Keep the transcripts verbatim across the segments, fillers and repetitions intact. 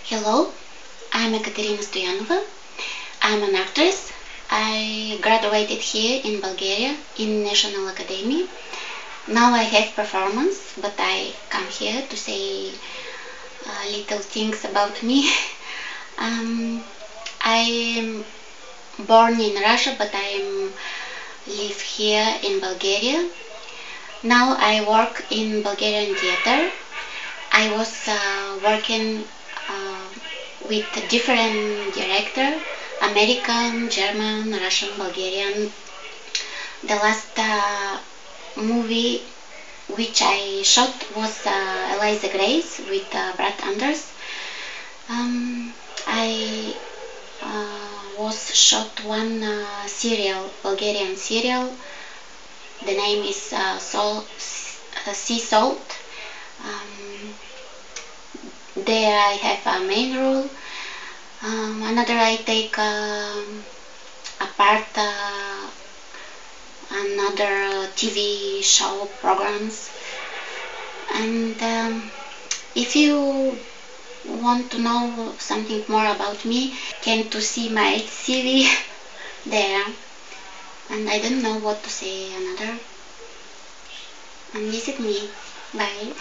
Hello, I'm Ekaterina Stoyanova. I'm an actress. I graduated here in Bulgaria in National Academy. Now I have performance, but I come here to say uh, little things about me. um, I'm born in Russia, but I live here in Bulgaria. Now I work in Bulgarian theater. I was uh, working uh, with different director, American, German, Russian, Bulgarian. The last uh, movie which I shot was uh, Eliza Grace with uh, Brad Anders. Um, I uh, was shot one uh, serial, Bulgarian serial. The name is uh, Sol, uh, Sea Salt. Um, there I have a main role. Um, another I take um, a part uh, another T V show programs. And um, if you want to know something more about me, can to see my C V there. And I don't know what to say another. And visit me. Bye.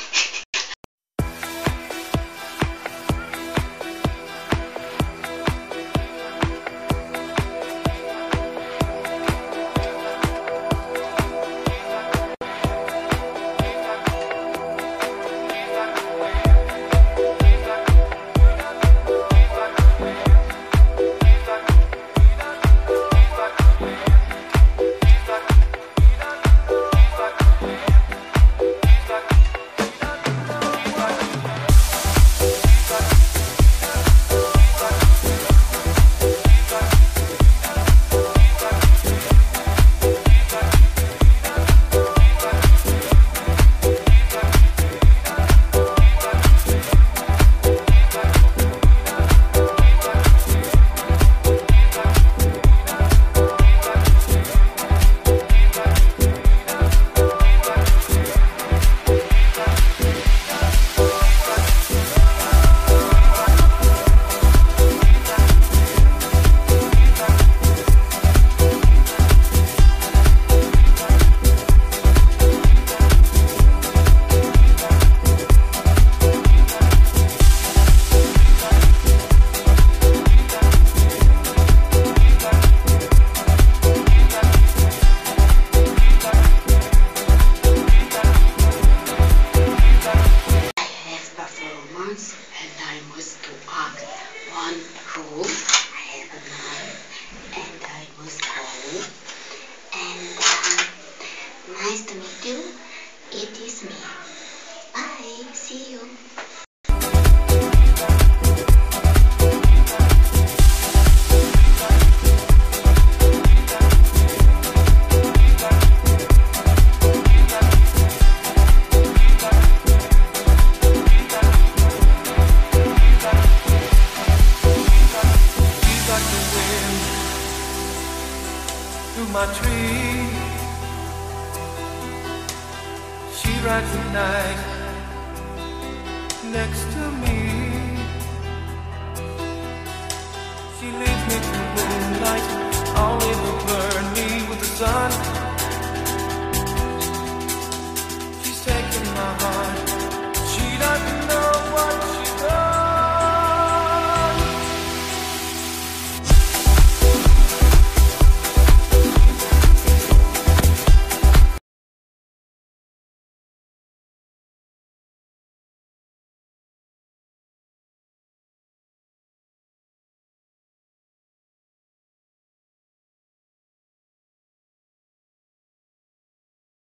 And I must to act one role. I have a name, and I must hold. And uh, nice to meet you. It is me. Bye. See you. My tree, she rides the night next to me.